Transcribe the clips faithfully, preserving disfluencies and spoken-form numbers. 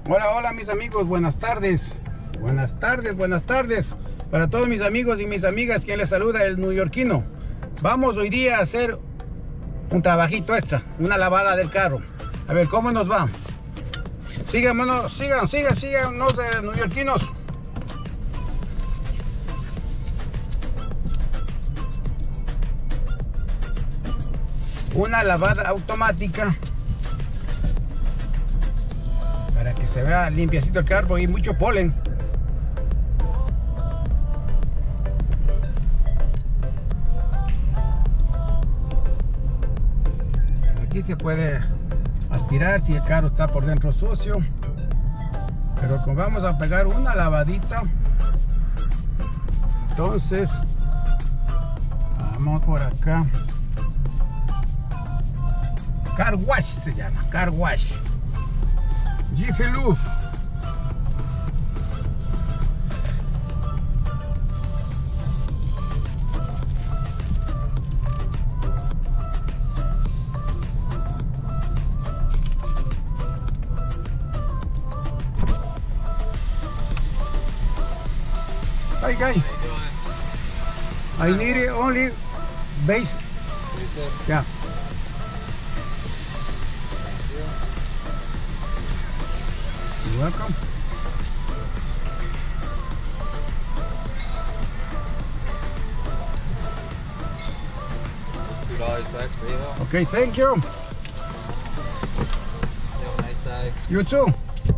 Hola, hola mis amigos, buenas tardes. Buenas tardes, buenas tardes. Para todos mis amigos y mis amigas, quien les saluda, el neoyorquino. Vamos hoy día a hacer un trabajito extra, una lavada del carro. A ver cómo nos va. Síganos, sigan, sigan, síganos, eh, neoyorquinos. Una lavada automática para que se vea limpiecito el carro y mucho polen. Aquí se puede aspirar si el carro está por dentro sucio, pero como vamos a pegar una lavadita, entonces vamos por acá. Car wash se llama, car wash. Jiffy Lube. Hi guy. I need it only base. Yeah. You're welcome. Two dollars back for you. Okay, thank you. Have a nice day. You too.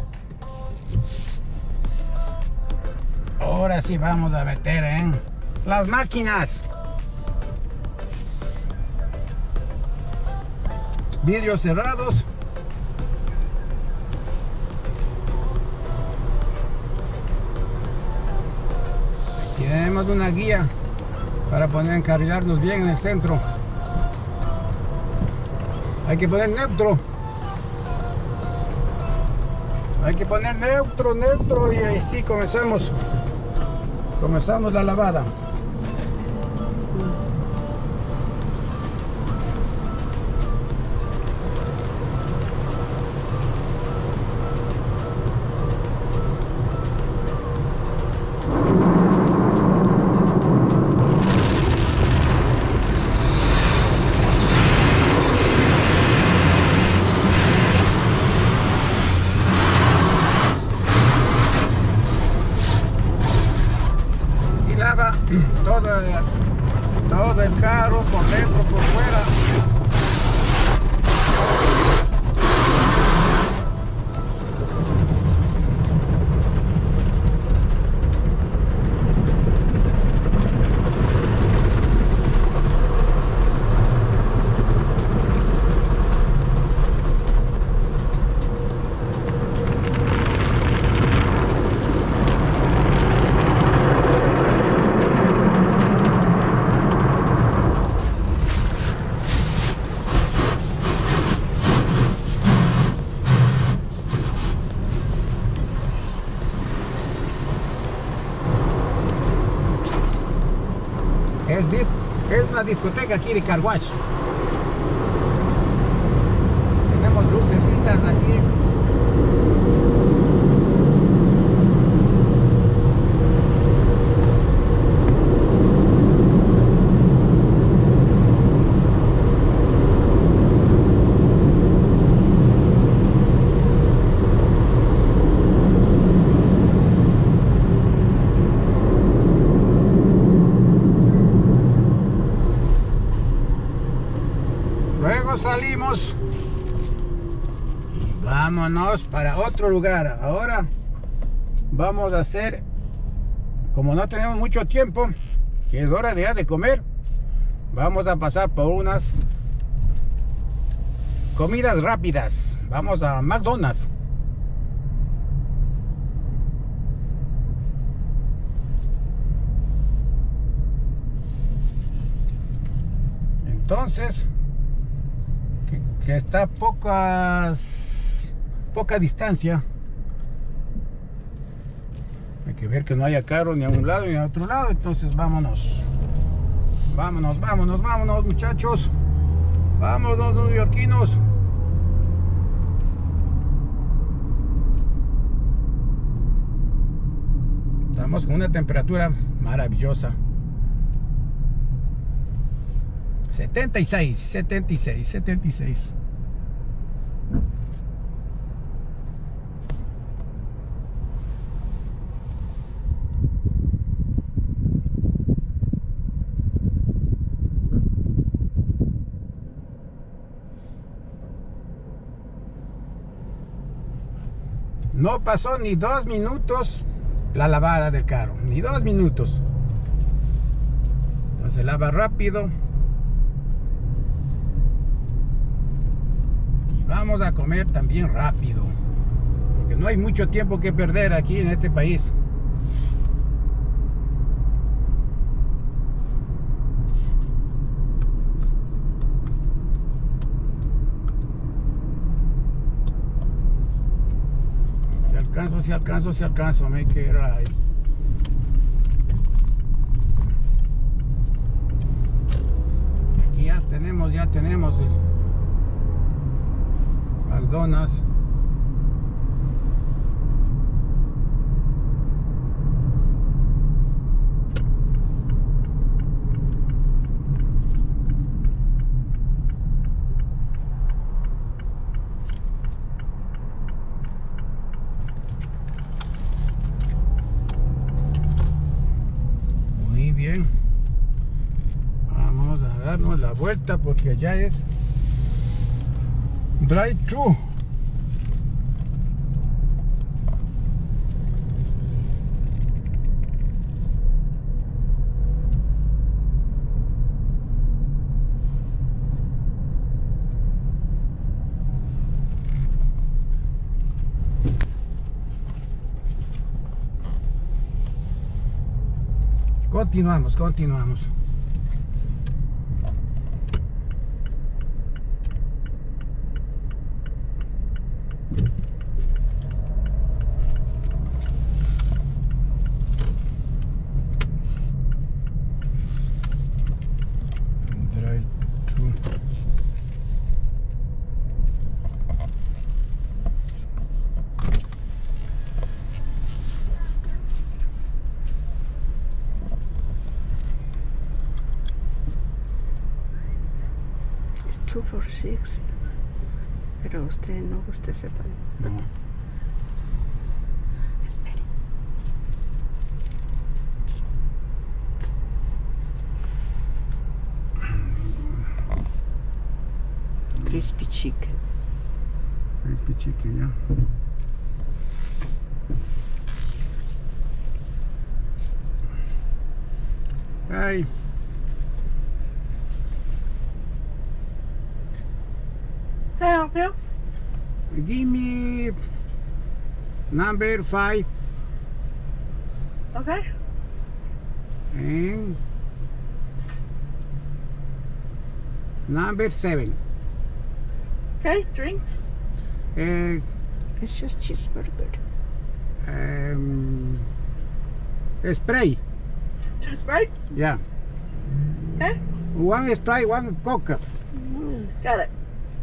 Ahora sí vamos a meter en las máquinas. Vidrios cerrados. Aquí tenemos una guía para poder encarrilarnos bien en el centro. Hay que poner neutro. Hay que poner neutro, neutro y ahí sí comenzamos. Comenzamos la lavada. Todo, todo el carro por dentro, por fuera. Es, es una discoteca aquí de car wash. Tenemos lucecitas aquí. Luego salimos y vámonos para otro lugar. Ahora vamos a hacer, como no tenemos mucho tiempo, que es hora de ya de comer, vamos a pasar por unas comidas rápidas. Vamos a McDonald's. Entonces, que, que está a pocas, poca distancia. Hay que ver que no haya carro ni a un lado ni a otro lado. Entonces vámonos. Vámonos, vámonos, vámonos, muchachos. Vámonos, neoyorquinos. Estamos con una temperatura maravillosa. setenta y seis, setenta y seis, setenta y seis. No pasó ni dos minutos la lavada del carro, ni dos minutos. Entonces lava rápido. Y vamos a comer también rápido, porque no hay mucho tiempo que perder aquí en este país. Alcanzo, si alcanzo, si alcanzo, make it right. Aquí ya tenemos, ya tenemos el McDonald's. Bien, vamos a darnos la vuelta porque ya es drive-thru. Continuamos, continuamos. Drive-thru. two for six, pero usted no, usted sepa. No. Espere. Crispy chicken. Crispy chicken, ya. Ay. Can I help you? Give me number five Okay. and number seven. Okay, drinks. Uh, It's just cheeseburger. um, spray, Two Sprites. yeah. Okay, One spray, one Coca. got it.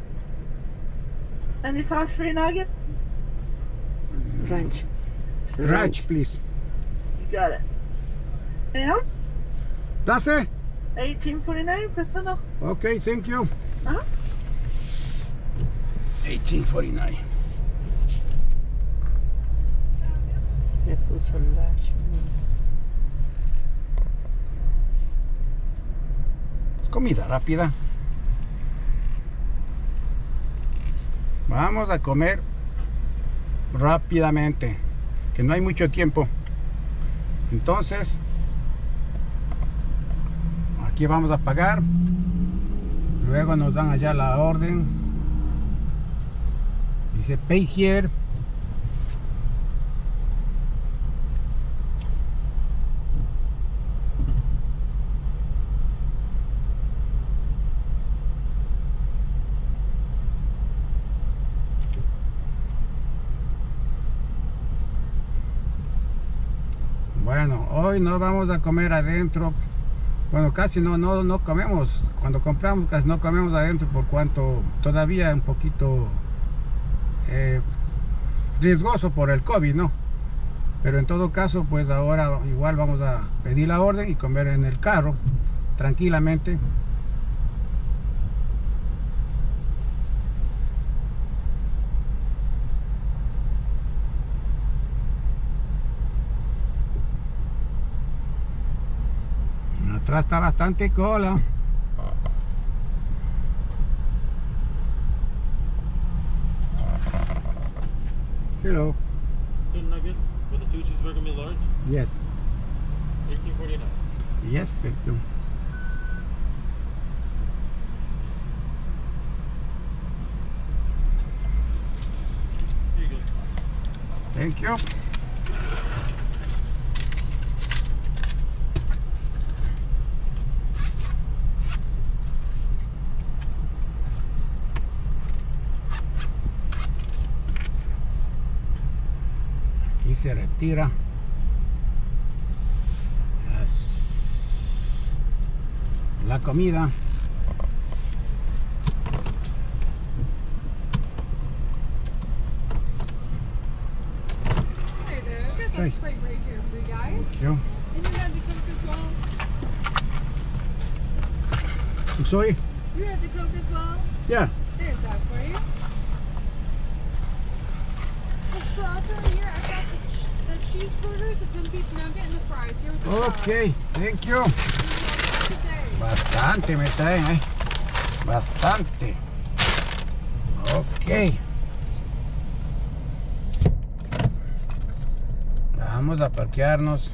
Any sauce for your nuggets? Ranch. Ranch, please. You got it. Anything else? That's it. eighteen forty-nine personal. Okay, thank you. Uh-huh. eighteen forty-nine. Le puso large. Es comida rápida. Vamos a comer rápidamente, que no hay mucho tiempo. Entonces, aquí vamos a pagar. Luego nos dan allá la orden. Dice pay here. Bueno, hoy no vamos a comer adentro. Bueno, casi no, no, no comemos. Cuando compramos casi no comemos adentro, por cuanto todavía un poquito eh, riesgoso por el COVID, ¿no? Pero en todo caso, pues ahora igual vamos a pedir la orden y comer en el carro, tranquilamente. Atrás está bastante cola. Hello. Chicken nuggets with a two cheeseburger meal large, Yes. eighteen forty-nine. Yes, thank you. Here you go. Thank you. Aquí se retira las- la comida. Hey there, I've got Hey. this Sprite right here for you guys. Thank you. And you had the Coke as well? I'm sorry. You had the Coke as well? Yeah. There's that for you. The straws are here. I've got the, ch the cheeseburgers, the ten piece nugget, and the fries here with the straws. Okay, thank you. You have a good day. Bastante me traen, eh. Bastante. Ok. Vamos a parquearnos.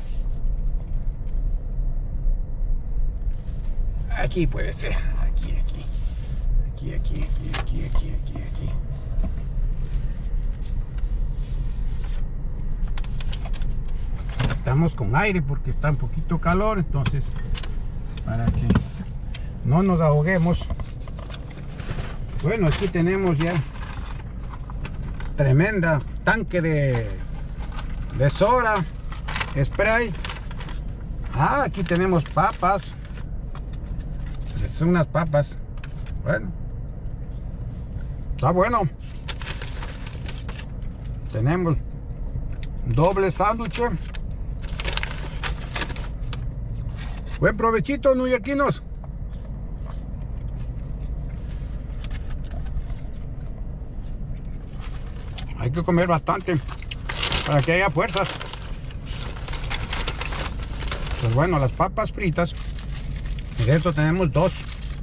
Aquí puede ser. Aquí, aquí. Aquí, aquí, aquí, aquí, aquí, aquí, aquí. Estamos con aire porque está un poquito calor, entonces para que no nos ahoguemos. Bueno, aquí tenemos ya tremenda tanque de de soda, spray. Ah, aquí tenemos papas. Son unas papas. Bueno, está bueno. Tenemos doble sándwich. Buen provechito, neoyorquinos. Hay que comer bastante para que haya fuerzas. Pues bueno, las papas fritas. Y de esto tenemos dos.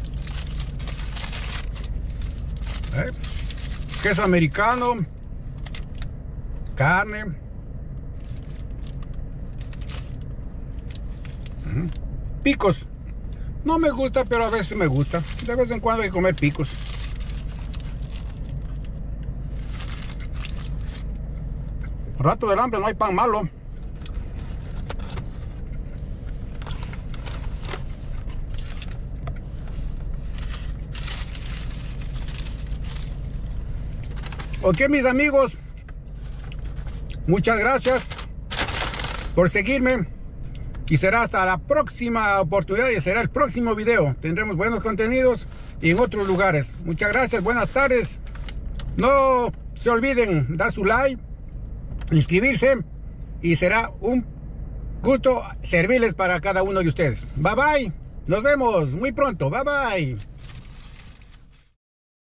¿Eh? Queso americano. Carne. Ujú. Picos. No me gusta, pero a veces me gusta. De vez en cuando hay que comer picos. Rato del hambre, no hay pan malo. Ok, mis amigos, muchas gracias por seguirme y será hasta la próxima oportunidad y será el próximo video. Tendremos buenos contenidos y en otros lugares. Muchas gracias, buenas tardes. No se olviden dar su like, inscribirse y será un gusto servirles para cada uno de ustedes. Bye bye, nos vemos muy pronto. Bye bye.